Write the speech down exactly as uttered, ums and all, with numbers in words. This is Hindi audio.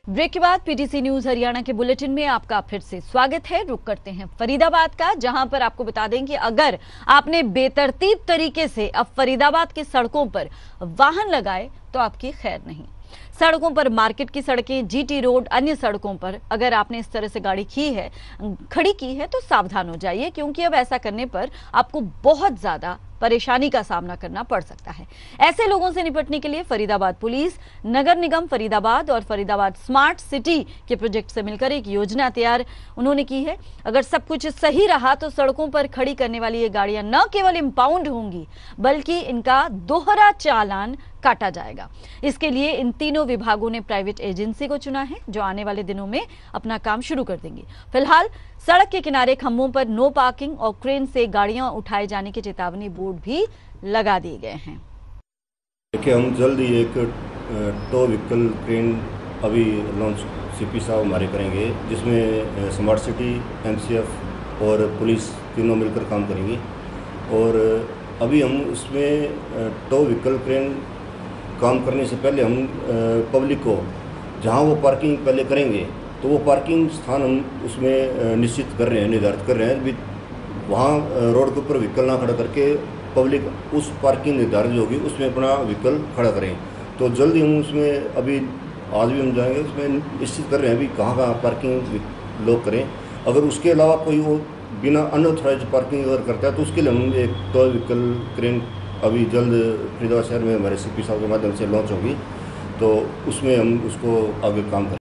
ब्रेक के बाद पीटीसी न्यूज हरियाणा के बुलेटिन में आपका फिर से स्वागत है। रुक करते हैं फरीदाबाद का, जहां पर आपको बता दें कि अगर आपने बेतरतीब तरीके से अब फरीदाबाद की सड़कों पर वाहन लगाए तो आपकी खैर नहीं। सड़कों पर, मार्केट की सड़कें, जीटी रोड, अन्य सड़कों पर अगर आपने इस तरह से गाड़ी की है, खड़ी की है, तो सावधान हो जाइए, क्योंकि अब ऐसा करने पर आपको बहुत ज्यादा परेशानी का सामना करना पड़ सकता है। ऐसे लोगों से निपटने के लिए फरीदाबाद पुलिस, नगर निगम फरीदाबाद और फरीदाबाद स्मार्ट सिटी के प्रोजेक्ट से मिलकर एक योजना तैयार उन्होंने की है। अगर सब कुछ सही रहा तो सड़कों पर खड़ी करने वाली ये गाड़ियां न केवल इंपाउंड होंगी, बल्कि इनका दोहरा चालान काटा जाएगा। इसके लिए इन तीनों विभागों ने प्राइवेट एजेंसी को चुना है, जो आने वाले दिनों में अपना काम शुरू कर देंगे। फिलहाल सड़क के किनारे खंभों पर नो पार्किंग और क्रेन से गाड़ियां उठाए जाने के चेतावनी बोर्ड भी लगा दिए गए हैं। देखिए, हम जल्द ही एक टो व्हीकल क्रेन अभी लॉन्च सीपी साहब हमारे करेंगे, जिसमें स्मार्ट सिटी, एमसीएफ और पुलिस तीनों मिलकर काम करेंगे। और अभी हम उसमें टो व्हीकल क्रेन काम करने से पहले हम पब्लिक को जहां वो पार्किंग पहले करेंगे तो वो पार्किंग स्थान हम उसमें निश्चित कर रहे हैं, निर्धारित कर रहे हैं भी वहाँ रोड के ऊपर व्हीकल ना खड़ा करके पब्लिक उस पार्किंग निर्धारित होगी उसमें अपना व्हीकल खड़ा करें। तो जल्दी हम उसमें अभी आज भी हम जाएंगे, उसमें निश्चित कर रहे हैं भी कहाँ कहाँ पार्किंग लोग करें। अगर उसके अलावा कोई वो बिना अनऑथराइज पार्किंग अगर करता है तो उसके लिए हम एक टो व्हीकल क्रेन अभी जल्द फरीदाबाद शहर में हमारे सीपी साहब के माध्यम से लॉन्च होगी, तो उसमें हम उसको आगे काम करें।